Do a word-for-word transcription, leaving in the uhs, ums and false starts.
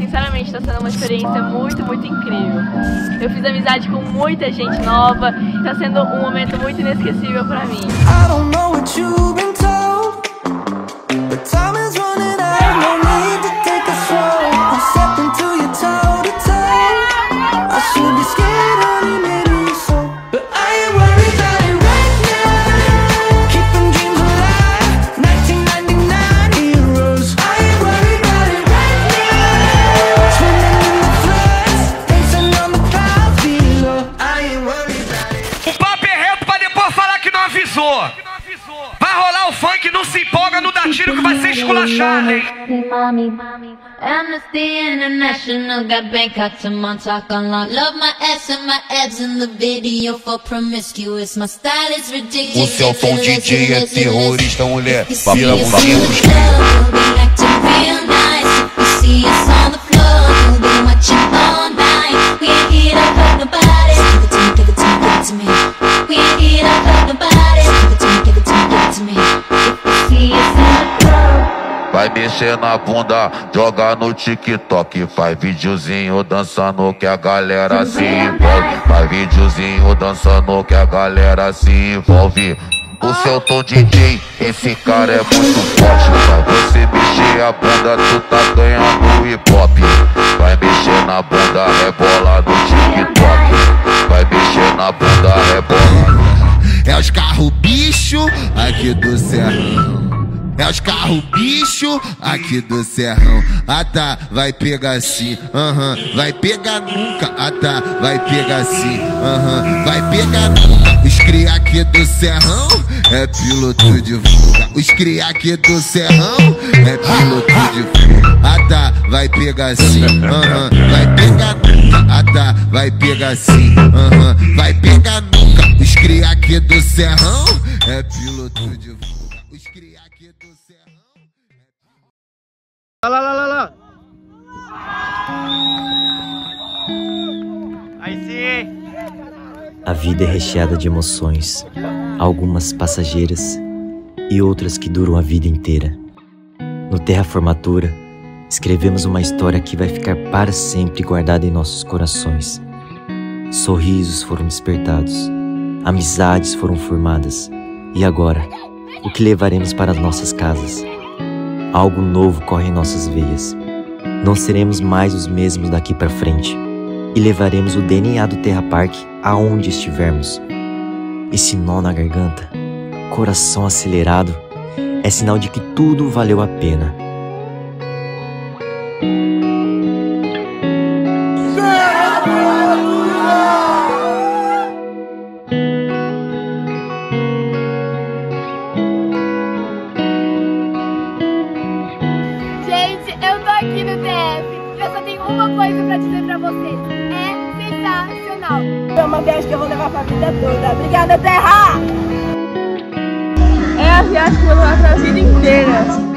sinceramente tá sendo uma experiência muito, muito incrível. Eu fiz amizade com muita gente nova, tá sendo um momento muito inesquecível pra mim. Vai rolar o funk, não se empolga, não dá tiro que vai ser esculachado, hein? Amnesty International got Bangkok to Montauk on lock. Love my ass and my abs in the video for promiscuous. My style is ridiculous. O seu tom D J é terrorista, mulher. Vira o bagulho. You see us on the floor, we'll be watching all night. We ain't here to hurt nobody. Give it to me, give it to me, give it to me. We ain't here to hurt nobody. Vai mexer na bunda, joga no TikTok. Faz videozinho dançando que a galera se envolve. Faz videozinho dançando que a galera se envolve. O seu tom D J, esse cara é muito forte. Pra você mexer a bunda, tu tá ganhando hip hop. Vai mexer na bunda, rebola no TikTok. Vai mexer na bunda, rebola. É os carros bicho aqui do Serrão. É os carros bicho aqui do Serrão. Ah tá, vai pegar assim, aham, uh-huh. Vai pegar nunca, ah tá, vai pegar assim, aham, uh-huh. Vai pegar nunca. Os cria aqui do Serrão é piloto de fuga. Os cria aqui do Serrão é piloto de fuga. Ah tá, vai pegar assim, aham, uh-huh. Vai pegar nunca, ah tá, vai pegar assim, aham, uh-huh. Vai pegar nunca. Os cria aqui do Serrão é piloto de fuga. Os cria aqui do Serrão. Lá, lá, lá, lá. Aí sim. A vida é recheada de emoções, algumas passageiras e outras que duram a vida inteira. No Terra Formatura, escrevemos uma história que vai ficar para sempre guardada em nossos corações. Sorrisos foram despertados, amizades foram formadas. E agora, o que levaremos para nossas casas? Algo novo corre em nossas veias. Não seremos mais os mesmos daqui para frente. E levaremos o D N A do Terra Park aonde estivermos. Esse nó na garganta, coração acelerado, é sinal de que tudo valeu a pena. Aqui no T F, eu só tenho uma coisa pra dizer pra vocês: é sensacional. É uma viagem que eu vou levar pra vida toda. Obrigada, Terra! É a viagem que eu vou levar pra vida inteira.